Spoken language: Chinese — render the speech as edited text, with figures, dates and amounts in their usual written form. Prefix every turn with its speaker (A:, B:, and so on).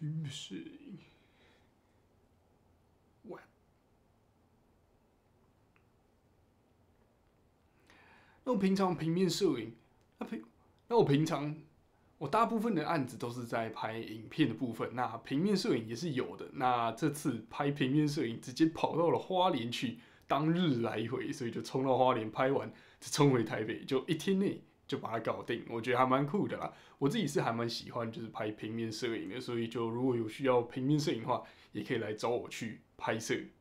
A: 平面摄影，哇！那我平常平面摄影，那我平常我大部分的案子都是在拍影片的部分，那平面摄影也是有的。那这次拍平面摄影，直接跑到了花莲去，当日来回，所以就冲到花莲拍完，就冲回台北，就一天内就把它搞定。我觉得还蛮酷的啦。我自己是还蛮喜欢就是拍平面摄影的，所以就如果有需要平面摄影的话，也可以来找我去拍摄。